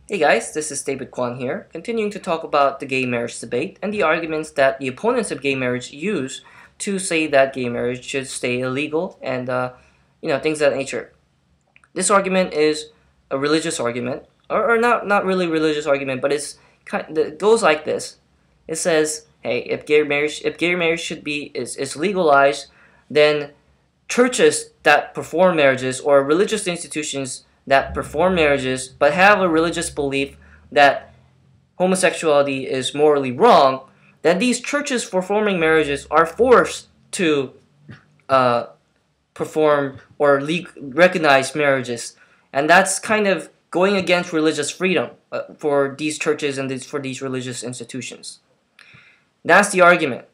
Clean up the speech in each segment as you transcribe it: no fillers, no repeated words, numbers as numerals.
Hey guys, this is David Kwan here, continuing to talk about the gay marriage debate and the arguments that the opponents of gay marriage use to say that gay marriage should stay illegal and, things of that nature. This argument is a religious argument, or not really religious argument, but it goes like this. It says, hey, if gay marriage is legalized, then churches that perform marriages or religious institutions that perform marriages but have a religious belief that homosexuality is morally wrong, then these churches performing marriages are forced to uh, perform or recognize marriages. And that's kind of going against religious freedom for these churches and for these religious institutions. That's the argument.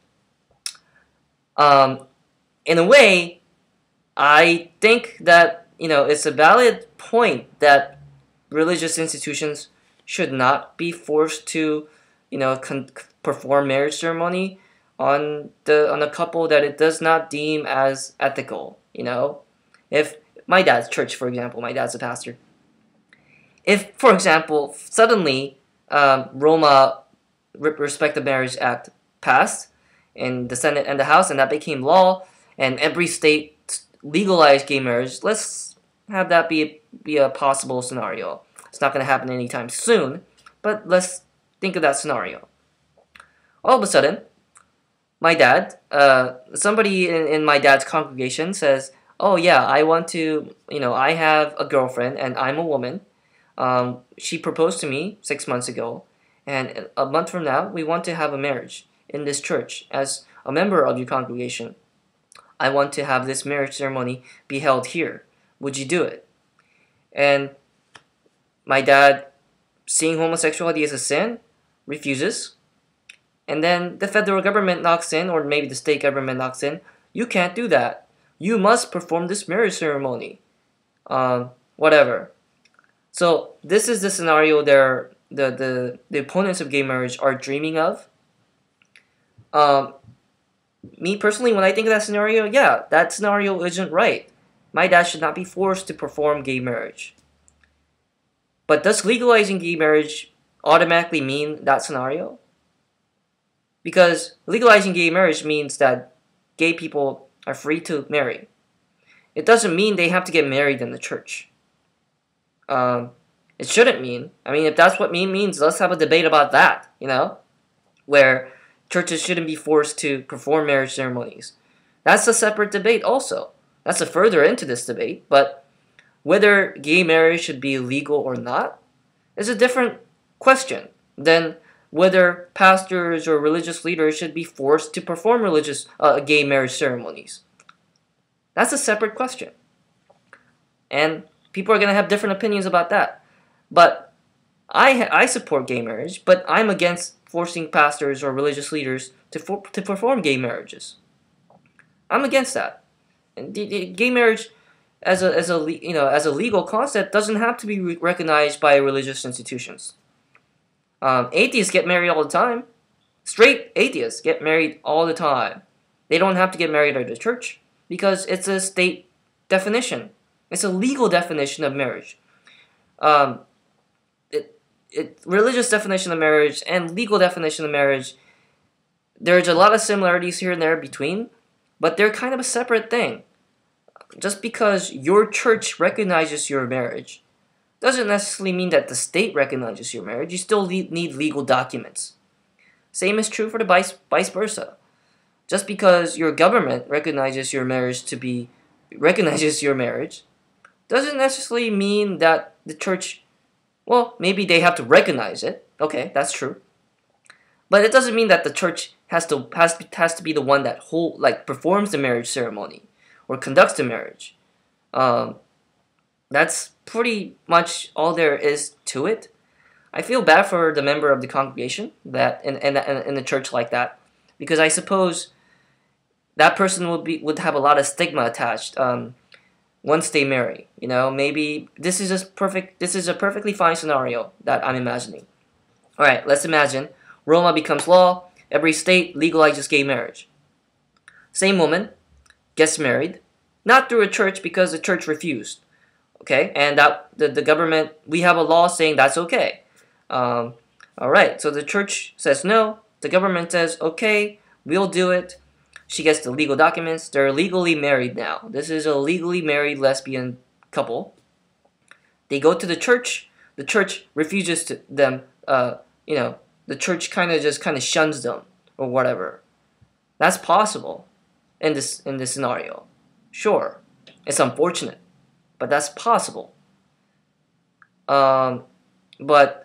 Um, in a way, I think that it's a valid point that religious institutions should not be forced to perform marriage ceremony on a couple that it does not deem as ethical. If my dad's church, for example, my dad's a pastor. If, for example, suddenly Roma Respect the Marriage Act passed in the Senate and the House, and that became law, and every state legalized gay marriage, let's have that be a possible scenario. It's not going to happen anytime soon, but let's think of that scenario. All of a sudden, my dad, somebody in my dad's congregation says, oh yeah, I want to, I have a girlfriend and I'm a woman. She proposed to me 6 months ago, and a month from now, we want to have a marriage in this church. As a member of your congregation, I want to have this marriage ceremony be held here. Would you do it? And my dad, seeing homosexuality as a sin, refuses. And then the federal government knocks in, or maybe the state government knocks in, you can't do that. You must perform this marriage ceremony. Whatever. So this is the scenario the opponents of gay marriage are dreaming of. Me personally, when I think of that scenario, yeah, that scenario isn't right. My dad should not be forced to perform gay marriage. But does legalizing gay marriage automatically mean that scenario? Because legalizing gay marriage means that gay people are free to marry. It doesn't mean they have to get married in the church. It shouldn't mean. I mean, if that's what means, let's have a debate about that, where churches shouldn't be forced to perform marriage ceremonies. That's a separate debate also. That's a further into this debate, but whether gay marriage should be legal or not is a different question than whether pastors or religious leaders should be forced to perform gay marriage ceremonies. That's a separate question. And people are going to have different opinions about that. But I support gay marriage, but I'm against forcing pastors or religious leaders to perform gay marriages. I'm against that. And the gay marriage as a legal concept doesn't have to be recognized by religious institutions. Atheists get married all the time. Straight atheists get married all the time. They don't have to get married at the church because it's a state definition. It's a legal definition of marriage. Religious definition of marriage and legal definition of marriage, there's a lot of similarities here and there between, but they're kind of a separate thing. Just because your church recognizes your marriage doesn't necessarily mean that the state recognizes your marriage. You still need legal documents. Same is true for the vice versa. Just because your government recognizes your marriage doesn't necessarily mean that the church, well, maybe they have to recognize it. Okay, that's true. But it doesn't mean that the church has to be the one that performs the marriage ceremony or conducts the marriage. That's pretty much all there is to it. I feel bad for the member of the congregation that in a church like that, because I suppose that person would have a lot of stigma attached once they marry. Maybe this is a perfectly fine scenario that I'm imagining. All right, let's imagine Roma becomes law. Every state legalizes gay marriage. Same woman gets married, not through a church because the church refused. Okay, and that the government, we have a law saying that's okay. All right, so the church says no. The government says, okay, we'll do it. She gets the legal documents. They're legally married now. This is a legally married lesbian couple. They go to the church. The church refuses to them. The church kind of shuns them or whatever. That's possible in this scenario. Sure, it's unfortunate, but that's possible. But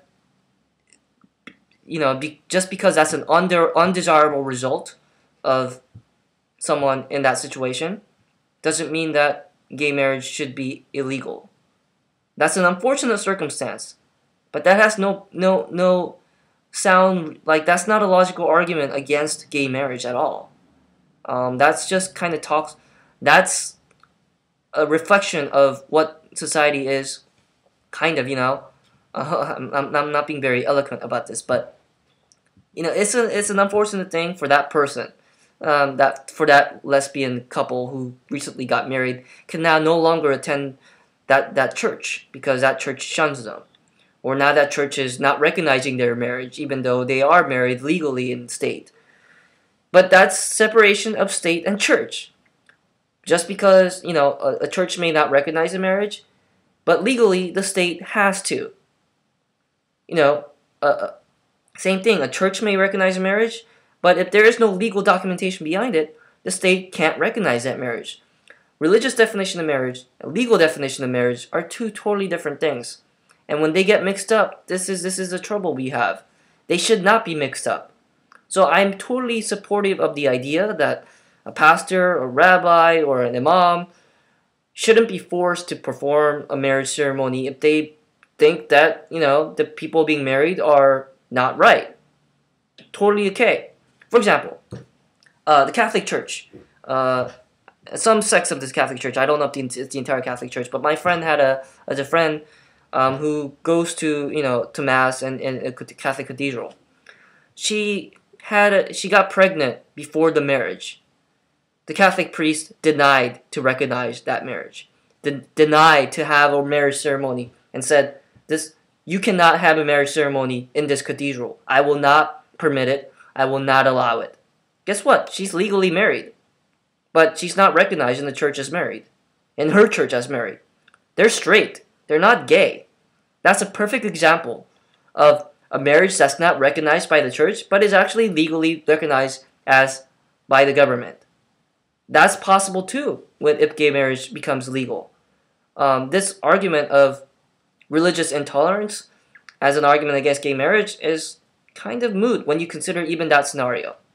just because that's an undesirable result of someone in that situation doesn't mean that gay marriage should be illegal. That's an unfortunate circumstance, but that has no sound, like that's not a logical argument against gay marriage at all. That's just kind of talks. That's a reflection of what society is. Kind of, I'm not being very eloquent about this, but it's an unfortunate thing for that person. That lesbian couple who recently got married can now no longer attend that church because that church shuns them, or now that church is not recognizing their marriage even though they are married legally in state. But that's separation of state and church. Just because a church may not recognize a marriage, but legally the state has to. Same thing. A church may recognize a marriage, but if there is no legal documentation behind it, the state can't recognize that marriage. Religious definition of marriage and legal definition of marriage are two totally different things. And when they get mixed up, this is the trouble we have. They should not be mixed up. So I'm totally supportive of the idea that a pastor, a rabbi, or an imam shouldn't be forced to perform a marriage ceremony if they think that, the people being married are not right. Totally okay. For example, the Catholic Church. Some sects of this Catholic Church. I don't know if it's the entire Catholic Church, but my friend had a friend who goes to mass in a Catholic cathedral. She got pregnant before the marriage. The Catholic priest denied to recognize that marriage, denied to have a marriage ceremony, and said, you cannot have a marriage ceremony in this cathedral. I will not permit it. I will not allow it. Guess what? She's legally married, but she's not recognized in the church as married, in her church as married. They're straight. They're not gay. That's a perfect example of a marriage that's not recognized by the church, but is actually legally recognized as by the government. That's possible too if gay marriage becomes legal. This argument of religious intolerance as an argument against gay marriage is kind of moot when you consider even that scenario.